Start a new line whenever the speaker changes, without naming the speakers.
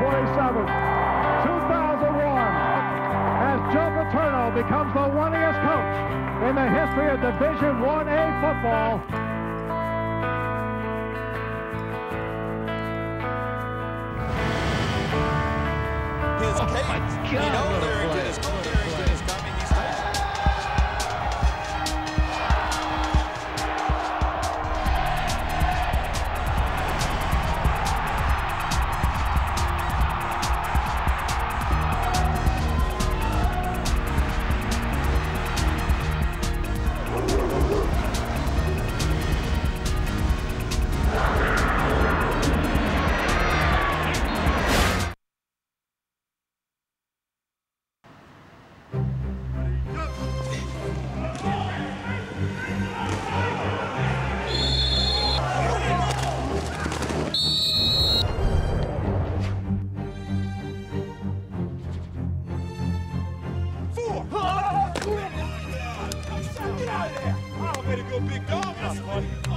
27, 2001, as Joe Paterno becomes the winningest coach in the history of Division I-A football.
Oh my God! You know Larrington is coming. He's
Get out of there! Oh, way to go, big dog. That's funny.